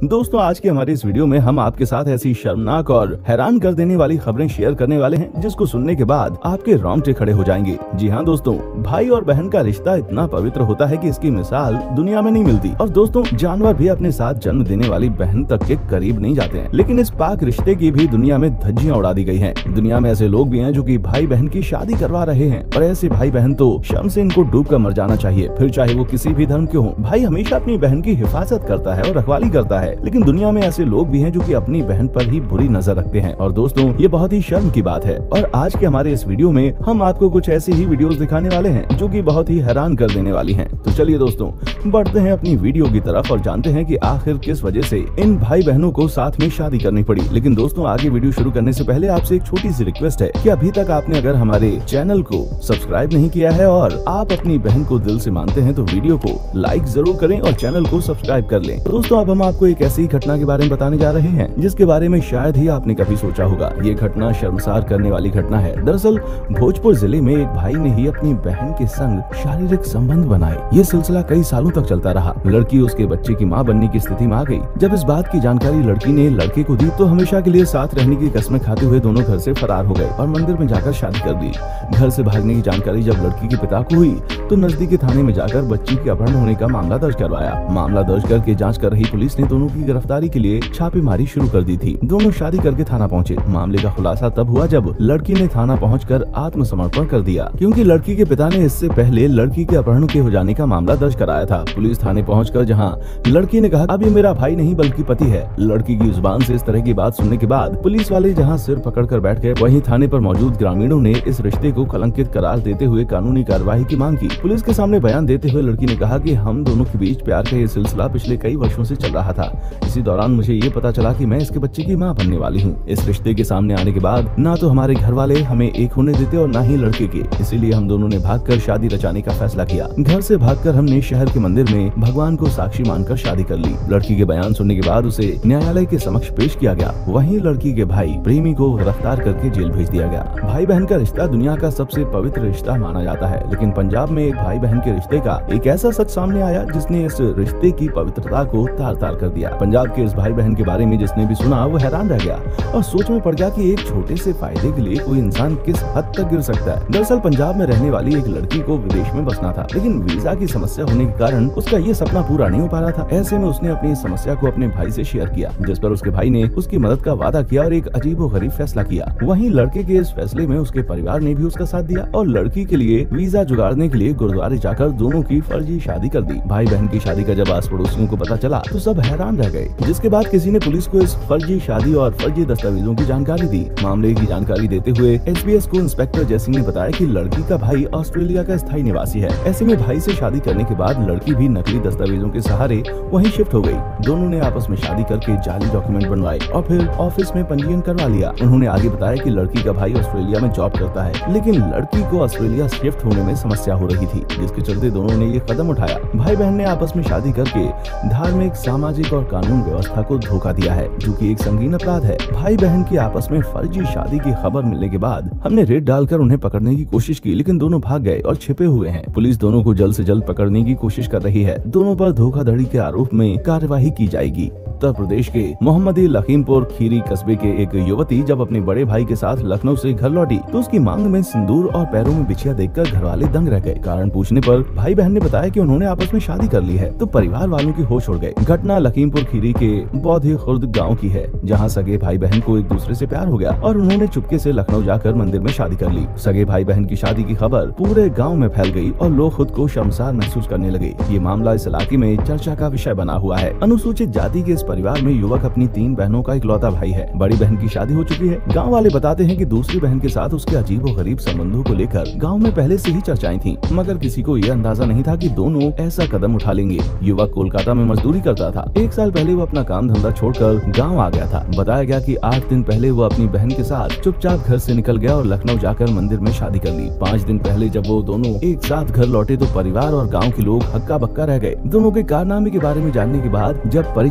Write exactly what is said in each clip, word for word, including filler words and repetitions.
दोस्तों आज के हमारे इस वीडियो में हम आपके साथ ऐसी शर्मनाक और हैरान कर देने वाली खबरें शेयर करने वाले हैं जिसको सुनने के बाद आपके रोंगटे खड़े हो जाएंगे। जी हाँ दोस्तों, भाई और बहन का रिश्ता इतना पवित्र होता है कि इसकी मिसाल दुनिया में नहीं मिलती। और दोस्तों जानवर भी अपने साथ जन्म देने वाली बहन तक के करीब नहीं जाते हैं, लेकिन इस पाक रिश्ते की भी दुनिया में धज्जियां उड़ा दी गई है। दुनिया में ऐसे लोग भी हैं जो कि भाई बहन की शादी करवा रहे हैं, और ऐसे भाई बहन तो शर्म से इनको डूब कर मर जाना चाहिए, फिर चाहे वो किसी भी धर्म के हो। भाई हमेशा अपनी बहन की हिफाजत करता है और रखवाली करता है, लेकिन दुनिया में ऐसे लोग भी हैं जो कि अपनी बहन पर ही बुरी नजर रखते हैं। और दोस्तों ये बहुत ही शर्म की बात है। और आज के हमारे इस वीडियो में हम आपको कुछ ऐसी ही वीडियोस दिखाने वाले हैं जो कि बहुत ही हैरान कर देने वाली हैं। तो चलिए दोस्तों बढ़ते हैं अपनी वीडियो की तरफ और जानते हैं कि आखिर किस वजह से इन भाई बहनों को साथ में शादी करनी पड़ी। लेकिन दोस्तों आगे वीडियो शुरू करने से पहले आपसे एक छोटी सी रिक्वेस्ट है कि अभी तक आपने अगर हमारे चैनल को सब्सक्राइब नहीं किया है और आप अपनी बहन को दिल से मानते हैं तो वीडियो को लाइक जरूर करें और चैनल को सब्सक्राइब कर लें। दोस्तों अब हम आपको एक ऐसी घटना के बारे में बताने जा रहे हैं जिसके बारे में शायद ही आपने कभी सोचा होगा। ये घटना शर्मसार करने वाली घटना है। दरअसल भोजपुर जिले में एक भाई ने ही अपनी बहन के संग शारीरिक संबंध बनाए। ये सिलसिला कई सालों तक चलता रहा। लड़की उसके बच्चे की मां बनने की स्थिति में आ गई। जब इस बात की जानकारी लड़की ने लड़के को दी तो हमेशा के लिए साथ रहने की कसमें खाते हुए दोनों घर से फरार हो गए और मंदिर में जाकर शादी कर दी। घर से भागने की जानकारी जब लड़की के पिता को हुई तो नजदीकी थाने में जाकर बच्ची के अपहरण होने का मामला दर्ज करवाया। मामला दर्ज करके जांच कर रही पुलिस ने दोनों की गिरफ्तारी के लिए छापेमारी शुरू कर दी थी। दोनों शादी करके थाना पहुंचे। मामले का खुलासा तब हुआ जब लड़की ने थाना पहुंचकर आत्मसमर्पण कर दिया, क्योंकि लड़की के पिता ने इससे पहले लड़की के अपहरण के हो जाने का मामला दर्ज कराया था। पुलिस थाने पहुंचकर जहां लड़की ने कहा अब ये मेरा भाई नहीं बल्कि पति है। लड़की की जुबान से इस तरह की बात सुनने के बाद पुलिस वाले जहां सिर पकड़कर बैठ गए, वहीं थाने पर मौजूद ग्रामीणों ने इस रिश्ते को कलंकित करार देते हुए कानूनी कार्यवाही की मांग की। पुलिस के सामने बयान देते हुए लड़की ने कहा कि हम दोनों के बीच प्यार का ये सिलसिला पिछले कई वर्षों से चल रहा था। इसी दौरान मुझे ये पता चला कि मैं इसके बच्चे की मां बनने वाली हूँ। इस रिश्ते के सामने आने के बाद ना तो हमारे घर वाले हमें एक होने देते और ना ही लड़के के, इसीलिए हम दोनों ने भागकर शादी रचाने का फैसला किया। घर से भागकर हमने शहर के मंदिर में भगवान को साक्षी मानकर शादी कर ली। लड़की के बयान सुनने के बाद उसे न्यायालय के समक्ष पेश किया गया। वहीं लड़की के भाई प्रेमी को गिरफ्तार करके जेल भेज दिया गया। भाई बहन का रिश्ता दुनिया का सबसे पवित्र रिश्ता माना जाता है, लेकिन पंजाब में एक भाई बहन के रिश्ते का एक ऐसा सच सामने आया जिसने इस रिश्ते की पवित्रता को तार तार कर दिया। पंजाब के इस भाई बहन के बारे में जिसने भी सुना वो हैरान रह गया और सोच में पड़ गया कि एक छोटे से फायदे के लिए कोई इंसान किस हद तक गिर सकता है। दरअसल पंजाब में रहने वाली एक लड़की को विदेश में बसना था, लेकिन वीजा की समस्या होने के कारण उसका ये सपना पूरा नहीं हो पा रहा था। ऐसे में उसने अपनी समस्या को अपने भाई से शेयर किया, जिस पर उसके भाई ने उसकी मदद का वादा किया और एक अजीबोगरीब फैसला किया। वहीं लड़के के इस फैसले में उसके परिवार ने भी उसका साथ दिया और लड़की के लिए वीजा जुगाड़ने के लिए गुरुद्वारे जाकर दोनों की फर्जी शादी कर दी। भाई बहन की शादी का जब आस पड़ोसियों को पता चला तो सब हैरान रह गए, जिसके बाद किसी ने पुलिस को इस फर्जी शादी और फर्जी दस्तावेजों की जानकारी दी। मामले की जानकारी देते हुए एसबीएस को इंस्पेक्टर जयसिंह ने बताया कि लड़की का भाई ऑस्ट्रेलिया का स्थायी निवासी है। ऐसे में भाई से शादी करने के बाद लड़की भी नकली दस्तावेजों के सहारे वहीं शिफ्ट हो गई। दोनों ने आपस में शादी करके जाली डॉक्यूमेंट बनवाए और फिर ऑफिस में पंजीयन करवा लिया। उन्होंने आगे बताया कि लड़की का भाई ऑस्ट्रेलिया में जॉब करता है, लेकिन लड़की को ऑस्ट्रेलिया शिफ्ट होने में समस्या हो रही थी, जिसके चलते दोनों ने ये कदम उठाया। भाई बहन ने आपस में शादी करके धार्मिक, सामाजिक और कानून व्यवस्था को धोखा दिया है, जो कि एक संगीन अपराध है। भाई बहन की आपस में फर्जी शादी की खबर मिलने के बाद हमने रेड डालकर उन्हें पकड़ने की कोशिश की, लेकिन दोनों भाग गए और छिपे हुए हैं। पुलिस दोनों को जल्द से जल्द पकड़ने की कोशिश कर रही है। दोनों पर धोखाधड़ी के आरोप में कार्यवाही की जाएगी। उत्तर प्रदेश के मोहम्मदी लखीमपुर खीरी कस्बे के एक युवती जब अपने बड़े भाई के साथ लखनऊ से घर लौटी तो उसकी मांग में सिंदूर और पैरों में बिछिया देखकर घर वाले दंग रह गए। कारण पूछने पर भाई बहन ने बताया कि उन्होंने आपस में शादी कर ली है, तो परिवार वालों की होश उड़ गए। घटना लखीमपुर खीरी के बौद्धि खुर्द गाँव की है, जहाँ सगे भाई बहन को एक दूसरे से प्यार हो गया और उन्होंने चुपके से लखनऊ जाकर मंदिर में शादी कर ली। सगे भाई बहन की शादी की खबर पूरे गाँव में फैल गयी और लोग खुद को शर्मसार महसूस करने लगे। ये मामला इस इलाके में चर्चा का विषय बना हुआ है। अनुसूचित जाति के इस परिवार में युवक अपनी तीन बहनों का इकलौता भाई है। बड़ी बहन की शादी हो चुकी है। गांव वाले बताते हैं कि दूसरी बहन के साथ उसके अजीबोगरीब संबंधों को लेकर गांव में पहले से ही चर्चाएं थीं, मगर किसी को ये अंदाजा नहीं था कि दोनों ऐसा कदम उठा लेंगे। युवक कोलकाता में मजदूरी करता था। एक साल पहले वो अपना काम धंधा छोड़कर गाँव आ गया था। बताया गया कि आठ दिन पहले वो अपनी बहन के साथ चुपचाप घर से निकल गया और लखनऊ जाकर मंदिर में शादी कर ली। पाँच दिन पहले जब वो दोनों एक साथ घर लौटे तो परिवार और गाँव के लोग हक्का बक्का रह गए। दोनों के कारनामे के बारे में जानने के बाद जब परिजनों ने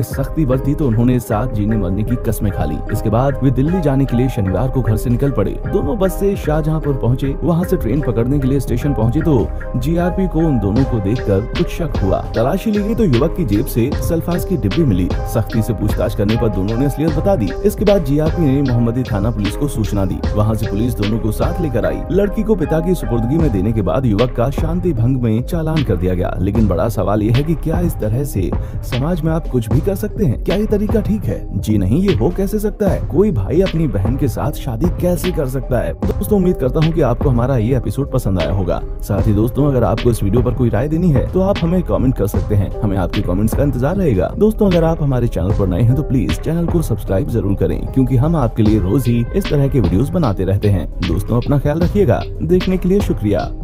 सख्ती बरती तो उन्होंने साथ जीने मरने की कस्में खा ली। इसके बाद वे दिल्ली जाने के लिए शनिवार को घर से निकल पड़े। दोनों बस से शाहजहांपुर पहुंचे। वहां से ट्रेन पकड़ने के लिए स्टेशन पहुंचे तो जीआरपी को उन दोनों को देखकर कुछ शक हुआ। तलाशी ली गई तो युवक की जेब से सल्फास की डिब्बी मिली। सख्ती से पूछताछ करने पर दोनों ने असलियत बता दी। इसके बाद जीआरपी ने मोहम्मदी थाना पुलिस को सूचना दी। वहाँ से पुलिस दोनों को साथ लेकर आई। लड़की को पिता की सुपुर्दगी में देने के बाद युवक का शांति भंग में चालान कर दिया गया। लेकिन बड़ा सवाल ये है कि क्या इस तरह से समाज में आप कुछ भी कर सकते हैं? क्या ये तरीका ठीक है? जी नहीं, ये हो कैसे सकता है? कोई भाई अपनी बहन के साथ शादी कैसे कर सकता है? दोस्तों, उम्मीद करता हूँ कि आपको हमारा ये एपिसोड पसंद आया होगा। साथ ही दोस्तों, अगर आपको इस वीडियो पर कोई राय देनी है तो आप हमें कमेंट कर सकते हैं। हमें आपके कमेंट्स का इंतजार रहेगा। दोस्तों, अगर आप हमारे चैनल पर नए हैं तो प्लीज चैनल को सब्सक्राइब जरूर करें, क्योंकि हम आपके लिए रोज ही इस तरह के वीडियोस बनाते रहते हैं। दोस्तों, अपना ख्याल रखिएगा। देखने के लिए शुक्रिया।